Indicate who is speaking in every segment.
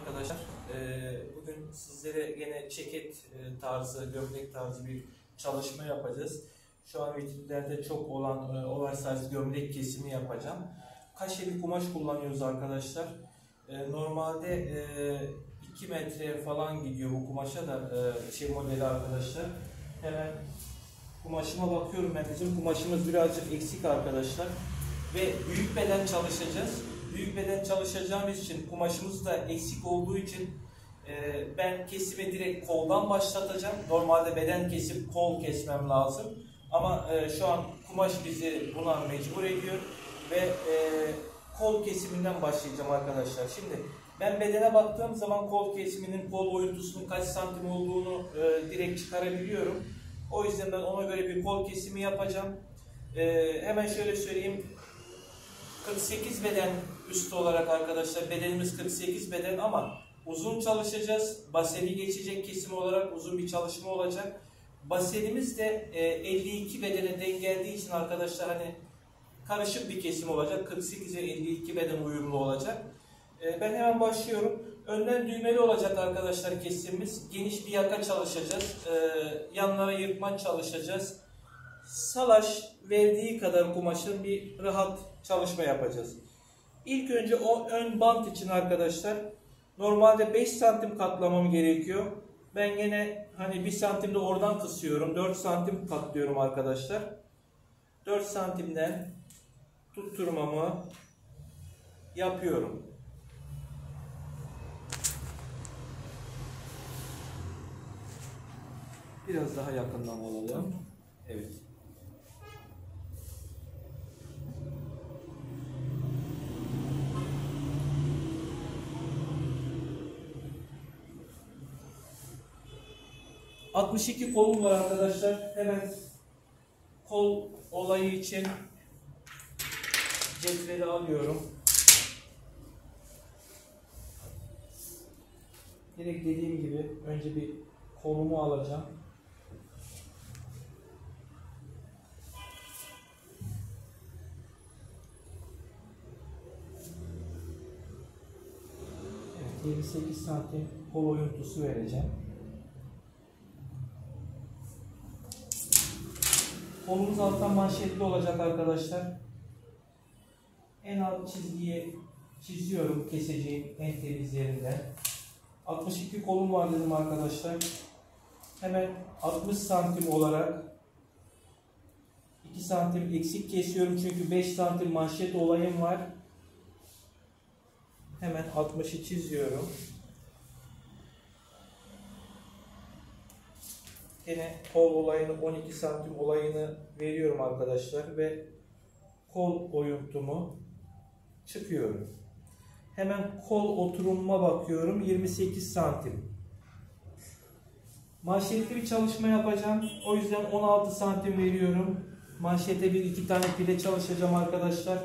Speaker 1: arkadaşlar. Bugün sizlere gene ceket tarzı, gömlek tarzı bir çalışma yapacağız. Şu an vitrinlerde çok olan oversize gömlek kesimi yapacağım. Kaşe bir kumaş kullanıyoruz arkadaşlar. Normalde 2 metre falan gidiyor bu kumaşa da modeli arkadaşlar. Hemen kumaşıma bakıyorum ben. Bizim kumaşımız birazcık eksik arkadaşlar. Ve büyük beden çalışacağız. Büyük beden çalışacağımız için kumaşımız da eksik olduğu için ben kesimi direkt koldan başlatacağım. Normalde beden kesip kol kesmem lazım. Ama şu an kumaş bizi buna mecbur ediyor. Ve kol kesiminden başlayacağım arkadaşlar. Şimdi ben bedene baktığım zaman kol kesiminin, kol boyuntusunun kaç santim olduğunu direkt çıkarabiliyorum. O yüzden ben ona göre bir kol kesimi yapacağım. Hemen şöyle söyleyeyim. 48 beden üstü olarak arkadaşlar, bedenimiz 48 beden ama uzun çalışacağız. Baseni geçecek kesim olarak uzun bir çalışma olacak. Basenimiz de 52 bedene denk geldiği için arkadaşlar hani karışık bir kesim olacak. 48'e 52 beden uyumlu olacak. Ben hemen başlıyorum. Önden düğmeli olacak arkadaşlar kesimimiz. Geniş bir yaka çalışacağız. Yanlara yırtmaç çalışacağız. Salaş verdiği kadar kumaşın bir rahat çalışma yapacağız. İlk önce o ön bant için arkadaşlar normalde 5 santim katlamam gerekiyor. Ben yine hani 1 santim de oradan kısıyorum. 4 santim katlıyorum arkadaşlar. 4 santimden tutturmamı yapıyorum. Biraz daha yakından alalım. Evet. ...62 kolum var arkadaşlar. Hemen kol olayı için cetveli alıyorum. Direkt dediğim gibi önce bir kolumu alacağım. Evet, 28 santim kol oyuntusu vereceğim. Kolumuz alttan manşetli olacak arkadaşlar. En alt çizgiyi çiziyorum keseceğim en temiz yerinden. 62 kolum var dedim arkadaşlar. Hemen 60 santim olarak 2 santim eksik kesiyorum çünkü 5 santim manşet olayım var. Hemen 60'ı çiziyorum. Yine kol olayını 12 santim olayını veriyorum arkadaşlar ve kol oyuntumu çıkıyorum. Hemen kol oturumuma bakıyorum 28 santim. Manşetli bir çalışma yapacağım. O yüzden 16 santim veriyorum. Manşete bir iki tane pile çalışacağım arkadaşlar.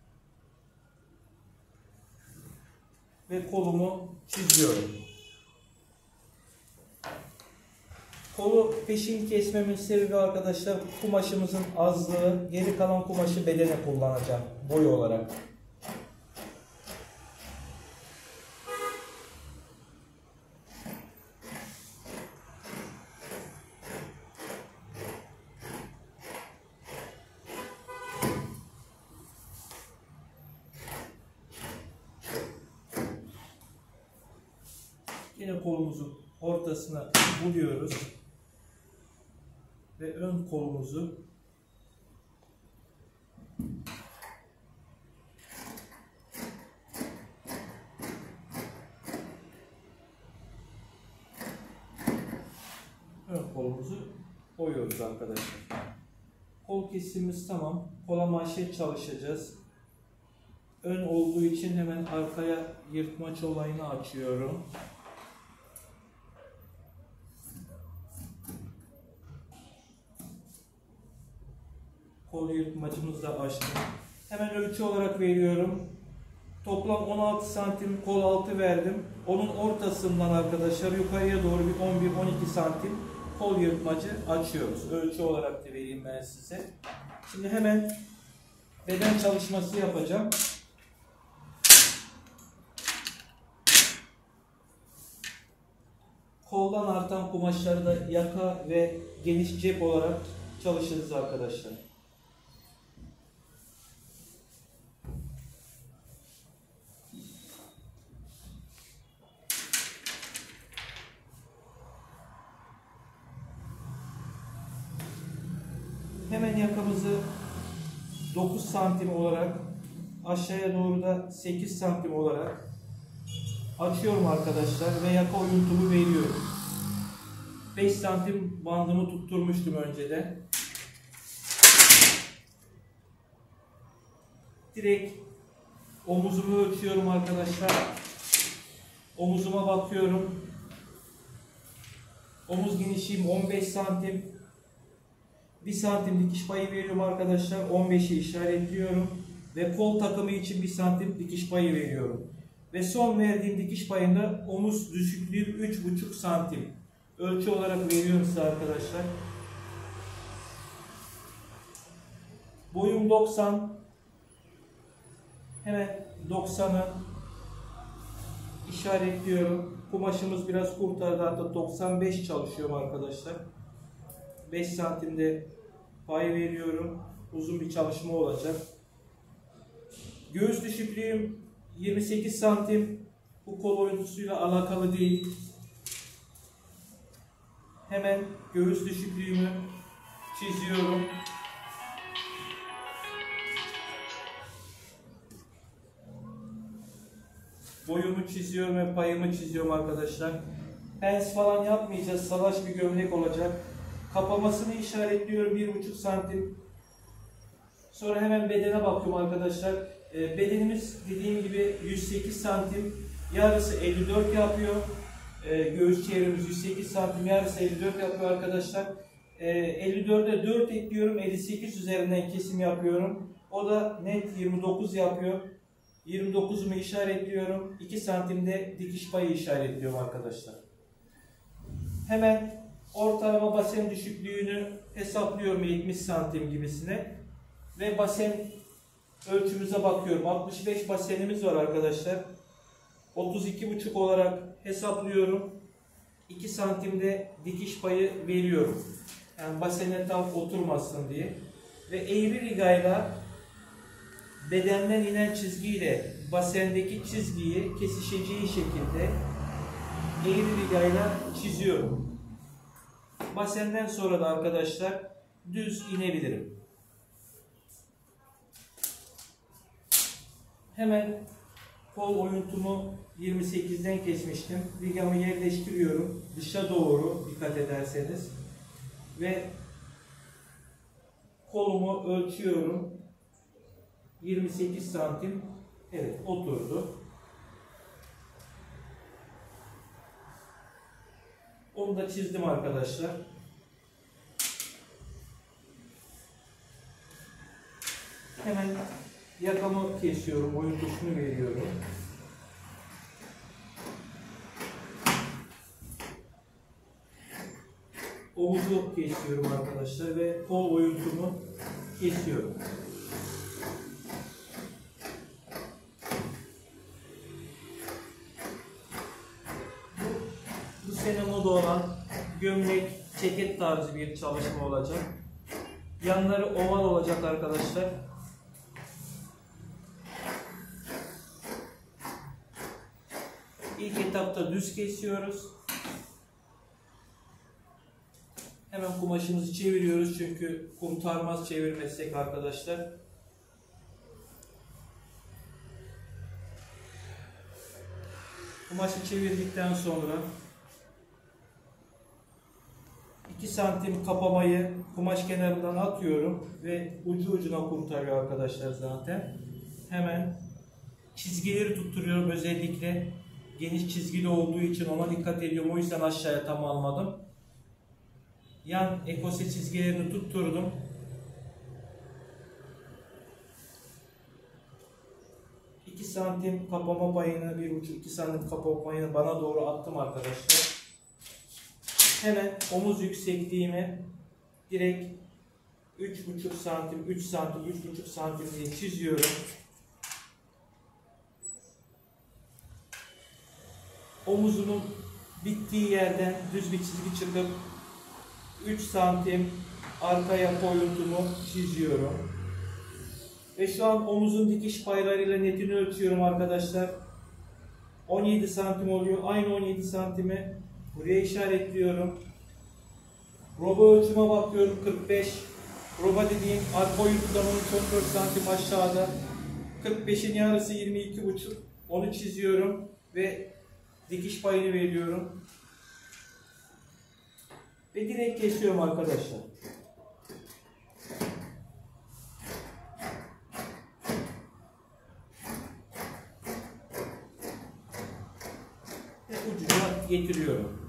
Speaker 1: Ve kolumu çiziyorum. Kolu peşin kesmemin sebebi arkadaşlar kumaşımızın azlığı, geri kalan kumaşı bedene kullanacağım boy olarak. Yine kolumuzun ortasına buluyoruz. Ve ön kolumuzu boyuyoruz arkadaşlar. Kol kesimimiz tamam. Kola manşet çalışacağız. Ön olduğu için hemen arkaya yırtmaç olayını açıyorum. Kol yırtmacımızı da açtım. Hemen ölçü olarak veriyorum. Toplam 16 santim kol altı verdim. Onun ortasından arkadaşlar yukarıya doğru bir 11-12 santim kol yırtmacı açıyoruz. Ölçü olarak da vereyim ben size. Şimdi hemen beden çalışması yapacağım. koldan artan kumaşları da yaka ve geniş cep olarak çalışırız arkadaşlar. Hemen yakamızı 9 santim olarak, aşağıya doğru da 8 santim olarak açıyorum arkadaşlar ve yaka oyuntumu veriyorum. 5 santim bandımı tutturmuştum önceden. Direkt omuzumu ölçüyorum arkadaşlar. Omuzuma bakıyorum. Omuz genişliğim 15 santim. 1 santim dikiş payı veriyorum arkadaşlar. 15'i işaretliyorum. Ve kol takımı için 1 santim dikiş payı veriyorum. Ve son verdiğim dikiş payında omuz düşüklüğüm 3,5 santim. Ölçü olarak veriyorum size arkadaşlar. Boyum 90. Hemen 90'ı işaretliyorum. Kumaşımız biraz kurtardı. Hatta 95 çalışıyorum arkadaşlar. 5 santimde pay veriyorum. Uzun bir çalışma olacak. Göğüs düşüklüğüm 28 santim. Bu kol oyuntusuyla alakalı değil. Hemen göğüs düşüklüğümü çiziyorum. Boyumu çiziyorum ve payımı çiziyorum arkadaşlar. Pens falan yapmayacağız. Salaş bir gömlek olacak. Kapamasını işaretliyorum 1,5 santim. Sonra hemen bedene bakıyorum arkadaşlar. Bedenimiz dediğim gibi 108 santim. Yarısı 54 yapıyor. Göğüs çevremiz 108 santim. Yarısı 54 yapıyor arkadaşlar. 54'e 4 ekliyorum. 58 üzerinden kesim yapıyorum. O da net 29 yapıyor. 29'umu işaretliyorum. 2 santimde dikiş payı işaretliyorum arkadaşlar. Hemen ortalama basen düşüklüğünü hesaplıyorum 70 santim gibisine. Ve basen ölçümüze bakıyorum. 65 basenimiz var arkadaşlar. 32,5 olarak hesaplıyorum. 2 santimde dikiş payı veriyorum. Yani basene tam oturmasın diye. Ve eğri rigayla bedenden inen çizgiyle basendeki çizgiyi kesişeceği şekilde eğri rigayla çiziyorum. Basenden sonra da arkadaşlar düz inebilirim. Hemen kol oyuntumu 28'den kesmiştim. Rigamı yerleştiriyorum. Dışa doğru dikkat ederseniz. Ve kolumu ölçüyorum. 28 santim. Evet, oturdu. Onu da çizdim arkadaşlar. Hemen yakamı kesiyorum, oyuntusunu veriyorum. Omuzu kesiyorum arkadaşlar ve kol oyuntumu kesiyorum. Bu sene moda olan gömlek, ceket tarzı bir çalışma olacak. Yanları oval olacak arkadaşlar. İlk etapta düz kesiyoruz. Hemen kumaşımızı çeviriyoruz çünkü kurtarmaz çevirmezsek arkadaşlar. Kumaşı çevirdikten sonra 2 santim kapamayı kumaş kenarından atıyorum ve ucu ucuna kurtarıyor arkadaşlar zaten. Hemen çizgileri tutturuyorum, özellikle geniş çizgili olduğu için ona dikkat ediyorum. O yüzden aşağıya tam almadım. Yan ekose çizgilerini tutturdum. İki santim kapama payını, 1,5-2 santim kapama payını bana doğru attım arkadaşlar. Hemen omuz yüksekliğimi direkt 3,5 santim, 3 santim, 3,5 santim diye çiziyorum. Omuzumun bittiği yerden düz bir çizgi çıkıp 3 santim arkaya koyuntumu çiziyorum. Ve şu an omuzun dikiş paylarıyla netini ölçüyorum arkadaşlar. 17 santim oluyor. Aynı 17 santimi buraya işaretliyorum. Roba ölçüme bakıyorum, 45. Roba dediğim arka oyuntudan 13-14 santim aşağıda. 45'in yarısı 22,5. Onu çiziyorum ve dikiş payını veriyorum. Ve direkt kesiyorum arkadaşlar. Ve ucuna getiriyorum.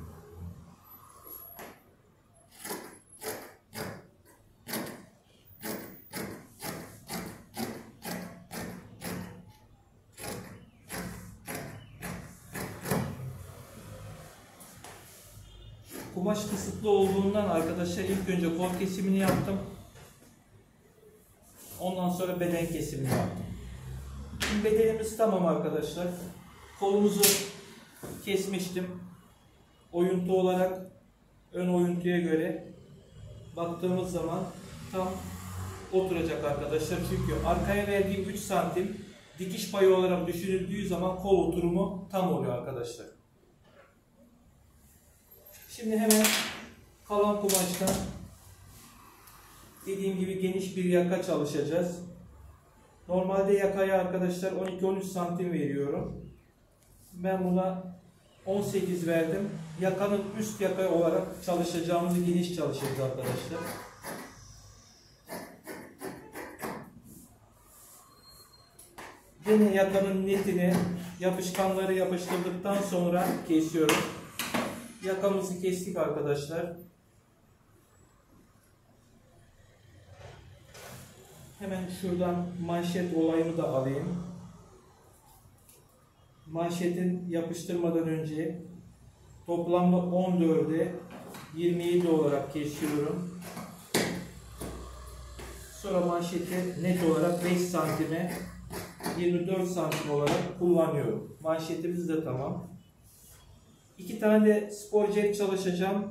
Speaker 1: Kumaş kısıtlı olduğundan arkadaşlar ilk önce kol kesimini yaptım. Ondan sonra beden kesimini yaptım. Şimdi bedenimiz tamam arkadaşlar. Kolumuzu kesmiştim. Oyuntu olarak ön oyuntuya göre baktığımız zaman tam oturacak arkadaşlar. Çünkü arkaya verdiğim 3 santim dikiş payı olarak düşünüldüğü zaman kol oturumu tam oluyor arkadaşlar. Şimdi hemen kalan kumaştan dediğim gibi geniş bir yaka çalışacağız. Normalde yakaya arkadaşlar 12-13 santim veriyorum. Ben buna 18 verdim. Yakanın üst yaka olarak çalışacağımızı geniş çalışacağız arkadaşlar. Yine yakanın netini yapışkanları yapıştırdıktan sonra kesiyorum. Yakamızı kestik arkadaşlar. Hemen şuradan manşet olayımı da alayım. Manşetin yapıştırmadan önce toplamda 14'e 27 olarak kesiyorum. Sonra manşeti net olarak 5 santime 24 santim olarak kullanıyorum. Manşetimiz de tamam. 2 tane de spor cep çalışacağım.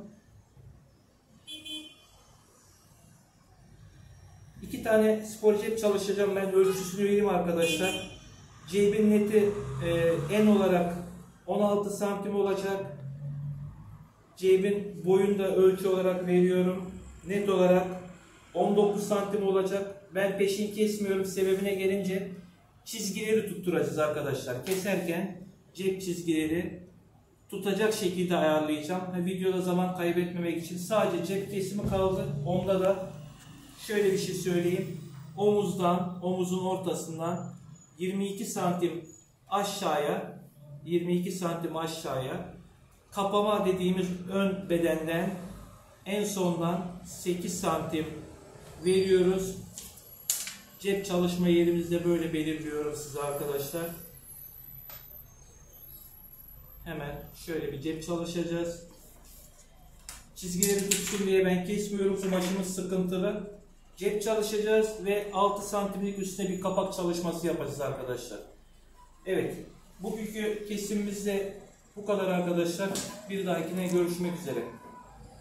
Speaker 1: 2 tane spor cep çalışacağım. Ben ölçüsünü vereyim arkadaşlar. Cebin neti en olarak 16 santim olacak. Cebin boyunu da ölçü olarak veriyorum. Net olarak 19 santim olacak. Ben peşin kesmiyorum. Sebebine gelince çizgileri tutturacağız arkadaşlar. Keserken cep çizgileri tutacak şekilde ayarlayacağım. Videoda zaman kaybetmemek için sadece cep kesimi kaldı. Onda da şöyle bir şey söyleyeyim. Omuzun ortasından 22 santim aşağıya, kapama dediğimiz ön bedenden en sondan 8 santim veriyoruz. Cep çalışma yerimizde böyle belirliyorum size arkadaşlar. Hemen şöyle bir cep çalışacağız. Çizgileri tutsun diye ben kesmiyorum. Kumaşımız sıkıntılı. Cep çalışacağız ve 6 santimlik üstüne bir kapak çalışması yapacağız arkadaşlar. Evet. Bugünkü kesimimizde bu kadar arkadaşlar. Bir dahakine görüşmek üzere.